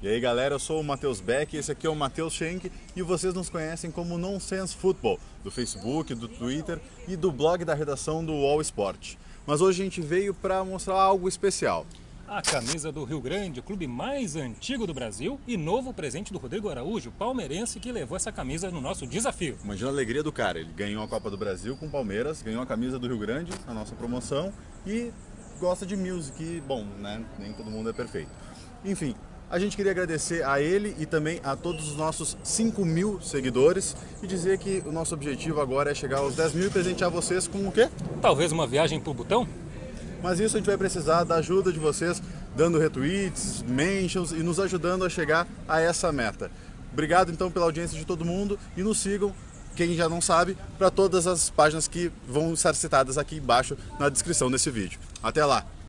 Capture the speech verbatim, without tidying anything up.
E aí galera, eu sou o Matheus Beck, esse aqui é o Matheus Schenck e vocês nos conhecem como Nonsense Football, do Facebook, do Twitter e do blog da redação do All Sport. Mas hoje a gente veio para mostrar algo especial. A camisa do Rio Grande, o clube mais antigo do Brasil e novo presente do Rodrigo Araújo, palmeirense, que levou essa camisa no nosso desafio. Imagina a alegria do cara, ele ganhou a Copa do Brasil com o Palmeiras, ganhou a camisa do Rio Grande, a nossa promoção, e gosta de music, e, bom, né, nem todo mundo é perfeito. Enfim, a gente queria agradecer a ele e também a todos os nossos cinco mil seguidores e dizer que o nosso objetivo agora é chegar aos dez mil e presentear vocês com o quê? Talvez uma viagem pro Butão? Mas isso a gente vai precisar da ajuda de vocês, dando retweets, mentions e nos ajudando a chegar a essa meta. Obrigado então pela audiência de todo mundo e nos sigam, quem já não sabe, para todas as páginas que vão ser citadas aqui embaixo na descrição desse vídeo. Até lá!